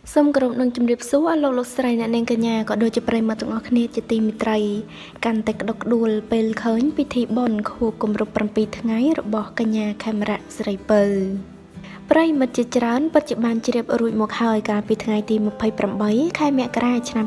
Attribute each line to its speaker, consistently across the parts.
Speaker 1: សូមគោរពនឹងជម្រាបសួរលោកស្រីអ្នកនាងកញ្ញាក៏ដូចជាប្រិយមិត្តទាំងអស់គ្នាជាទីមេត្រីកាន់តែក្តុកក្តួលពេលឃើញពិធីបុណ្យខួបគម្រប់7ថ្ងៃរបស់កញ្ញាខេមរៈស្រីពៅប្រិយមិត្តជាច្រើនពិតជាបានជ្រាបរួចមកហើយកាលពីថ្ងៃទី28ខែមករាឆ្នាំ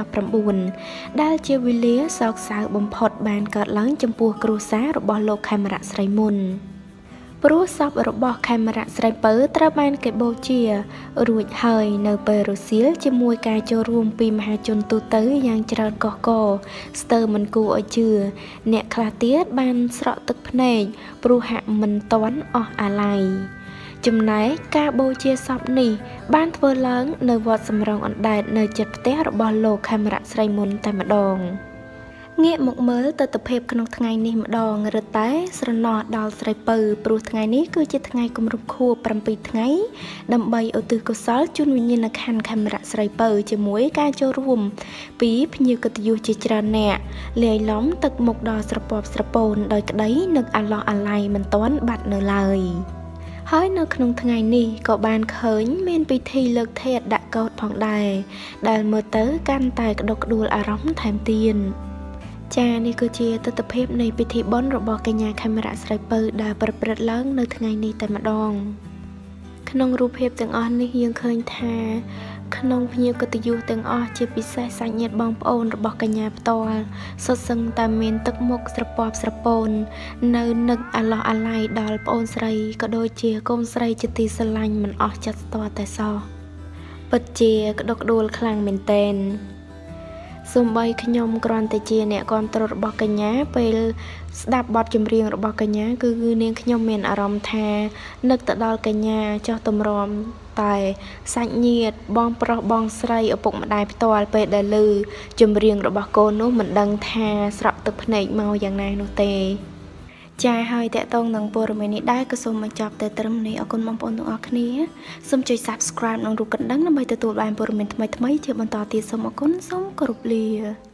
Speaker 1: 2019ដែលជាវេលាសោកសៅបំផុតបានកើតឡើងចំពោះគ្រួសាររបស់លោកខេមរៈស្រីមុនព្រោះសពរបស់ខេមរៈស្រីពៅត្រូវបានគេបូជារួចហើយនៅពេលរសៀលជាមួយការចូលរួមពីមហាជនទូទៅយ៉ាងច្រើនកុះករស្ទើរមិនគួរឲ្យជឿអ្នកខ្លះទៀតបានស្រក់ទឹកភ្នែកព្រោះហាក់មិនទាន់អស់អាល័យចំណែកការបូជាសពនេះបានធ្វើឡើងនៅវត្តសំរោងអណ្ដែតនៅជិតផ្ទះរបស់លោកខេមរៈស្រីមុនតែម្ដងងាកមកមើលទិដ្ឋភាពក្នុងថ្ងៃនេះម្ដងរឹតតែស្រណោះដល់ស្រីពៅព្រោះថ្ងៃនេះគឺជាថ្ងៃគម្រប់ខួប7ថ្ងៃដើម្បីឧទ្ទិសកុសលជូនវិញ្ញាណក្ខន្ធខេមរៈស្រីពៅជាមួយការចូលរួមពីភ្ញៀវកិត្តិយសជាច្រើនអ្នកលាយឡំទឹកមុខដល់ស្រពាប់ស្រពោនដោយក្តីនឹកអាឡោះអាល័យមិនទាន់បាត់នៅឡើយហើយនៅក្នុងថ្ងៃនេះក៏បានឃើញមានពិធីលើកធាតុដាក់កោដ្ឋផងដែរដែលមើលទៅកាន់តែក្តុកក្តួលអារម្មណ៍ថែមទៀតចានេះគឺជាទិដ្ឋភាពនៃពិធីបុណ្យរបស់កញ្ញាខេមរៈស្រីពៅដែលប្រព្រឹត្តឡើងនៅថ្ងៃនេះតែម្ដងក្នុងរូបភាពទាំងអស់នេះយើងឃើញថាក្នុងភ្ញៀវកិត្តិយសទាំងអស់ជាពិសេសសាច់ញាតិបងប្អូនរបស់កញ្ញាផ្ទាល់សុទ្ធសឹងតែមានទឹកមុខស្រពាប់ស្រពោននៅនឹកអាឡោះអាល័យដល់ប្អូនស្រីក៏ដូចជាកូនស្រីជាទីស្រឡាញ់មិនអស់ចិត្តស្ទាល់តែសោះពិតជាក្តុកក្តួលខ្លាំងមែនទែនសូម្បីខ្ញុំគ្រាន់តែជាអ្នកគាំទ្ររបស់កញ្ញាពេលស្ដាប់បទចម្រៀងរបស់កញ្ញាគឺនាងខ្ញុំមានអារម្មណ៍ថានឹកទៅដល់កញ្ញាចោះទម្រាំតែសាច់ញាតិបងប្រុសបងស្រីឪពុកម្ដាយផ្ទាល់ពេលដែលឮចម្រៀងរបស់កូននោះមិនដឹងថាស្រក់ទឹកភ្នែកមកយ៉ាងណានោះទេចាហើយតកតងនឹងព័ត៌មាននេះដែរក៏សូមបញ្ចប់តែត្រឹមនេះអរគុណបងប្អូនទាំងអស់គ្នាសូមចុច Subscribe និងរូបកណ្ដឹងដើម្បីទទួលបានព័ត៌មានថ្មីៗជាបន្តទៀតសូមអរគុណសូមគោរពលា